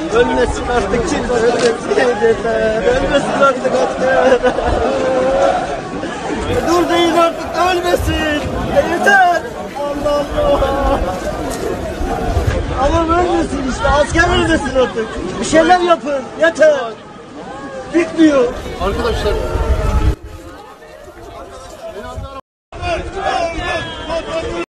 Ölmesin artık kimse, ölmesin yeter. Ölmesin artık asker. Dur deyin artık, ölmesin. Yeter. Allah Allah. Adam ölmesin işte, asker ölmesin artık. Bir şeyler yapın, yeter. Bitmiyor. Arkadaşlar